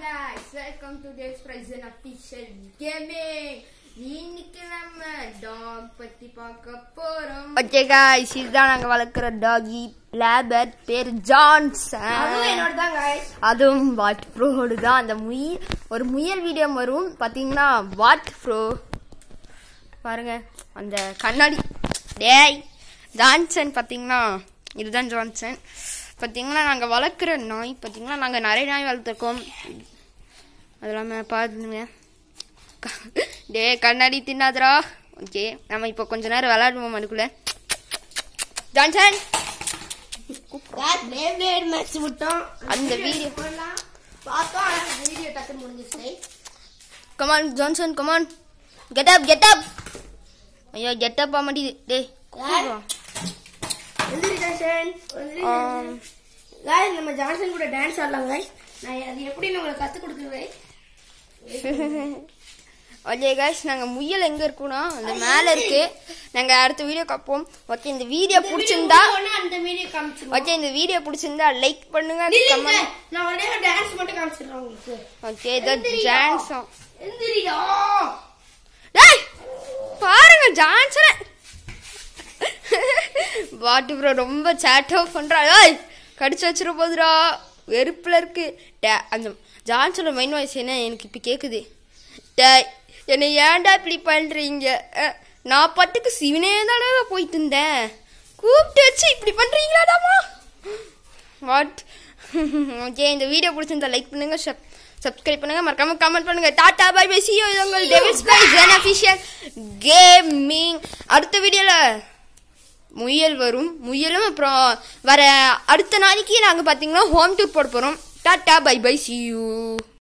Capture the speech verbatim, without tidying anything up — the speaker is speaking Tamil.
guys, welcome to Dave's Present Official Gaming. இன்னைக்கு நம்ம டாக் பத்தி பார்க்க போறோம். ஓகே गाइस, இதுதான் நாங்க வளர்க்குற டாகி லேபர், பேர் ஜான்சன். அதுவும் என்னோட தான் गाइस. அதுவும் வாட் ப்ரோடு தான். அந்த முயல் ஒரு முயல் வீடியோ வரும் பாத்தீங்கன்னா, வாட் ப்ரோ பாருங்க அந்த கண்ணாடி. டேய் ஜான்சன் பாத்தீங்கன்னா, இதுதான் ஜான்சன். பார்த்தீங்கன்னா நாங்கள் வளர்க்குற நாய் பார்த்தீங்கன்னா நாங்கள் நிறைய நாய் வளர்த்துருக்கோம். அது இல்லாமல் பாருங்க, டே கண்ணாடி தின்னாதரா. ஓகே, நம்ம இப்போ கொஞ்ச நேரம் விளையாடுவோம் அதுக்குள்ள. ஜான்சன் அந்த வீடியோ பார்த்தோம், வீடியோ டக்குன்னு முடிஞ்சிச்சு. Come on Johnson, come on get up get up. ஐயோ கெட் அப் ஆக மாட்டேது. டே நம்ம ஜான்சன் கூட டான்ஸ் ஆடலாம் गाइस. நான் அது எப்படி உங்களுக்கு கத்து கொடுக்குறேன். ஓகே गाइस, நாங்க முயல் எங்க இருக்குனா அந்த மேல இருக்கு. நாங்க அடுத்த வீடியோ காப்போம். ஓகே, இந்த வீடியோ பிடிச்சிருந்தா அந்த வீடியோ காமிச்சிரோம். ஓகே, இந்த வீடியோ பிடிச்சிருந்தா லைக் பண்ணுங்க, கமெண்ட். நான் ஒரே ஒரு டான்ஸ் மட்டும் காமிச்சிரோம் உங்களுக்கு. Okay, the dance. எந்திரிடா. டேய் பாருங்க ஜான்சன் வாட் ப்ரோ ரொம்ப சாட் ஆஃப் பண்றா. ஏய் கடிச்சு வச்சிர போதுடா, வெறுப்புல இருக்கு. அந்த ஜான்சனோட மைண்ட் வாய்ஸ் என்ன எனக்கு இப்ப கேக்குது. டேய் என்னை ஏன்டா இப்படி பண்றீங்க? நான் பட்டுக்கு சிவனே தானே போயிட்டு இருந்தேன், கூப்பிட்டு வச்சு இப்படி பண்றீங்களாடாமா? வாட். ஓகே, இந்த வீடியோ பிடிச்சிருந்தா லைக் பண்ணுங்க, சப்ஸ்கிரைப் பண்ணுங்க, மறக்காம கமெண்ட் பண்ணுங்க. Tata bye bye, see you. இது உங்கள் டேவிட்ஸ் பிரைசன் ஆஃபிஷியல் கேமிங். அடுத்த வீடியோல முயல் வரும். முயலும் அப்புறம் வர அடுத்த நாளைக்கு நாங்கள் பார்த்தீங்கன்னா ஹோம் டூர் போட போகிறோம். Tata bye bye, see you.